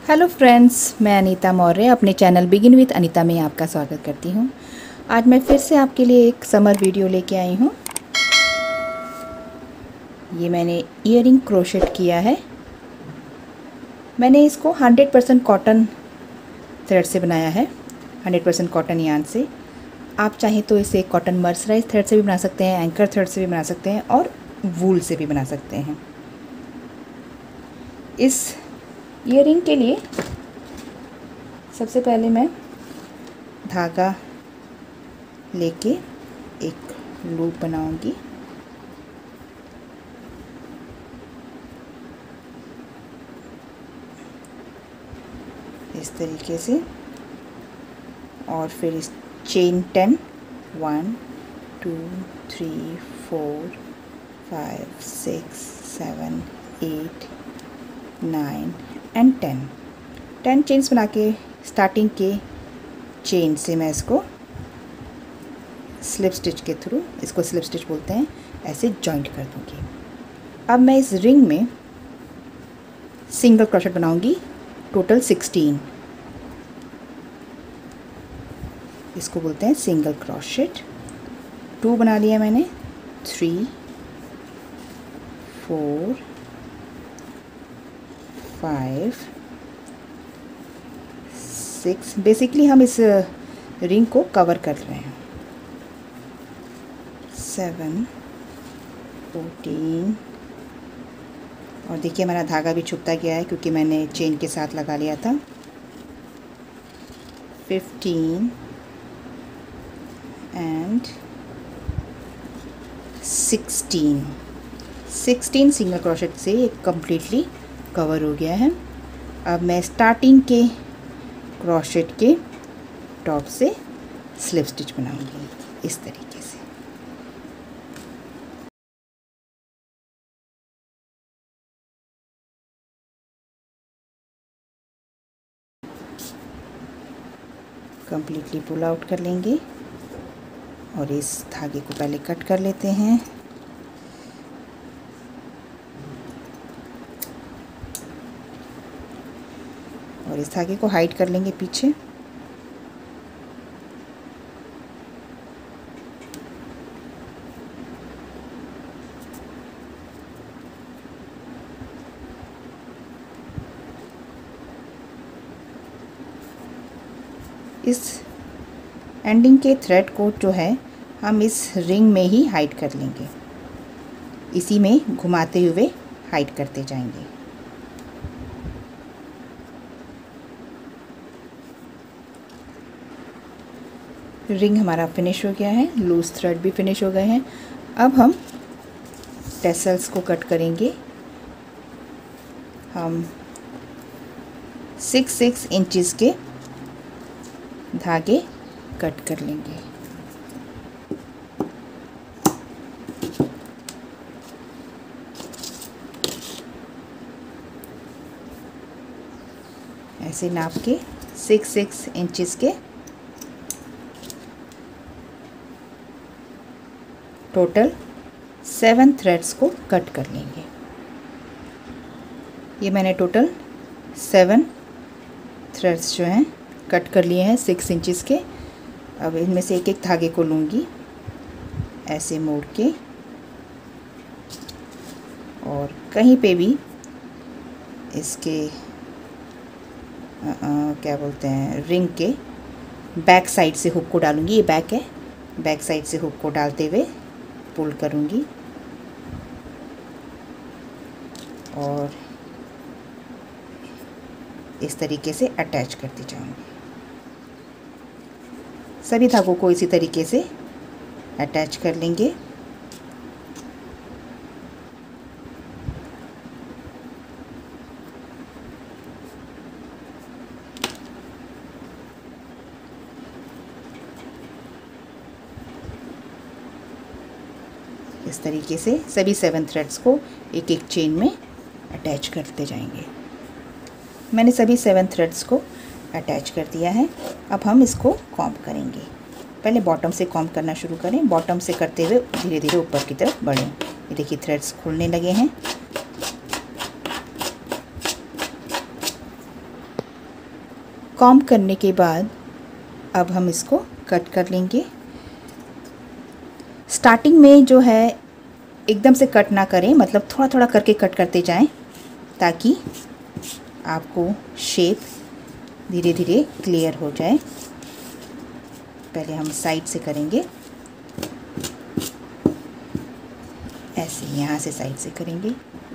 Hello friends, मैं अनीता मौर्य अपने channel begin with Anita में आपका स्वागत करती हूँ। आज मैं फिर से आपके लिए एक समर वीडियो लेके आई हूँ। ये मैंने ईयरिंग क्रोशेट किया है। मैंने इसको 100% कॉटन थ्रेड से बनाया है, 100% कॉटन यार्न से। आप चाहें तो इसे कॉटन मर्सराइज थ्रेड से भी बना सकते हैं, एंकर थ्रेड से भी बना सकते हैं और वूल से भी बना सकते हैं। इस ईयरिंग के लिए सबसे पहले मैं धागा लेके एक लूप बनाऊंगी। इस तरीके से, और फिर इस चेन 10 1 2 3 4 5 6 7 8 9 एंड 10 चेन्स बना के स्टार्टिंग के चेन से मैं इसको स्लिप स्टिच के थ्रू, इसको स्लिप स्टिच बोलते हैं, ऐसे जॉइंट कर दूंगी। अब मैं इस रिंग में सिंगल क्रोशेट बनाऊंगी, टोटल 16। इसको बोलते हैं सिंगल क्रोशेट। 2 बना लिया मैंने, 3 4 5 6। बेसिकली हम इस रिंग को कवर कर रहे हैं। 7 14, और देखिए हमारा धागा भी छुपता गया है क्योंकि मैंने चेन के साथ लगा लिया था। 15 एंड 16 सिंगल क्रोशेट से ये कम्प्लीटली कवर हो गया है। अब मैं स्टार्टिंग के क्रोशेट के टॉप से स्लिप स्टिच बनाऊंगी इस तरीके से। कंप्लीटली पुल आउट कर लेंगे और इस धागे को पहले कट कर लेते हैं। और इस धागे को हाइड कर लेंगे पीछे। इस एंडिंग के थ्रेड को जो है हम इस रिंग में ही हाइड कर लेंगे, इसी में घुमाते हुए हाइड करते जाएंगे। रिंग हमारा फिनिश हो गया है, लूज थ्रेड भी फिनिश हो गए हैं। अब हम टेसल्स को कट करेंगे। हम 6 इंचेस के धागे कट कर लेंगे। ऐसे नाप के 6 इंचेस के टोटल 7 थ्रेड्स को कट कर लेंगे। ये मैंने टोटल 7 थ्रेड्स जो हैं कट कर लिए हैं 6 इंचेस के। अब इनमें से एक धागे को लूँगी ऐसे मोड़ के, और कहीं पे भी इसके क्या बोलते हैं, रिंग के बैक साइड से हुक को डालूँगी। ये बैक है, बैक साइड से हुक को डालते हुए पुल करूँगी और इस तरीके से अटैच करती जाऊँगी। सभी धागों को इसी तरीके से अटैच कर लेंगे। इस तरीके से सभी 7 थ्रेड्स को एक एक चेन में अटैच करते जाएंगे। मैंने सभी 7 थ्रेड्स को अटैच कर दिया है। अब हम इसको कॉम्ब करेंगे। पहले बॉटम से कॉम्ब करना शुरू करें, बॉटम से करते हुए धीरे धीरे ऊपर की तरफ बढ़ें। ये देखिए थ्रेड्स खुलने लगे हैं। कॉम्ब करने के बाद अब हम इसको कट कर लेंगे। स्टार्टिंग में जो है एकदम से कट ना करें, मतलब थोड़ा थोड़ा करके कट करते जाएं ताकि आपको शेप धीरे धीरे क्लियर हो जाए। पहले हम साइड से करेंगे, ऐसे यहाँ से साइड से करेंगे।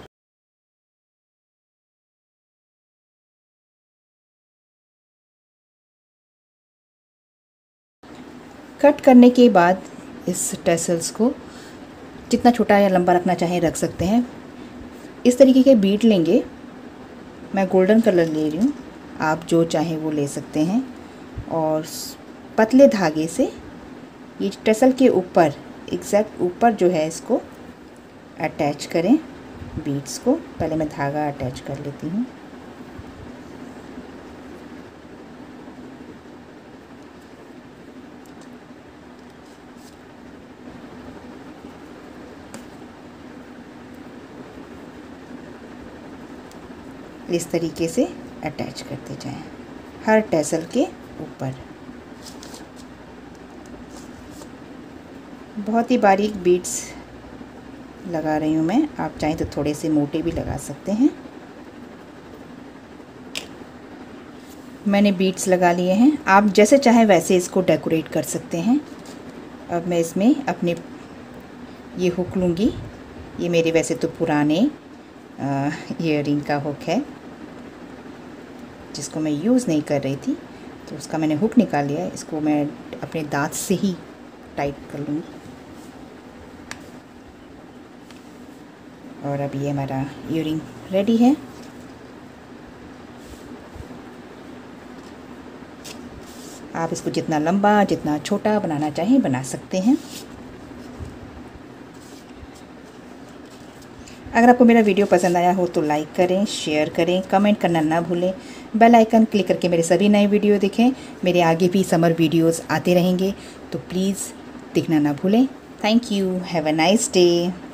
कट करने के बाद इस टैसल्स को जितना छोटा या लंबा रखना चाहें रख सकते हैं। इस तरीके के बीड लेंगे, मैं गोल्डन कलर ले रही हूँ, आप जो चाहें वो ले सकते हैं। और पतले धागे से ये टसल के ऊपर, एग्जैक्ट ऊपर जो है, इसको अटैच करें बीड्स को। पहले मैं धागा अटैच कर लेती हूँ। इस तरीके से अटैच करते जाएं हर टैसल के ऊपर। बहुत ही बारीक बीड्स लगा रही हूँ मैं, आप चाहें तो थोड़े से मोटे भी लगा सकते हैं। मैंने बीड्स लगा लिए हैं, आप जैसे चाहें वैसे इसको डेकोरेट कर सकते हैं। अब मैं इसमें अपने ये हुक लूँगी। ये मेरे वैसे तो पुराने ईयररिंग का हुक है जिसको मैं यूज़ नहीं कर रही थी, तो उसका मैंने हुक निकाल लिया है। इसको मैं अपने दांत से ही टाइट कर लूँगी। और अब ये हमारा ईयररिंग रेडी है। आप इसको जितना लंबा जितना छोटा बनाना चाहें बना सकते हैं। अगर आपको मेरा वीडियो पसंद आया हो तो लाइक करें, शेयर करें, कमेंट करना ना भूलें। बेल आइकन क्लिक करके मेरे सभी नए वीडियो देखें। मेरे आगे भी समर वीडियोस आते रहेंगे, तो प्लीज़ देखना ना भूलें। Thank you. Have a nice day.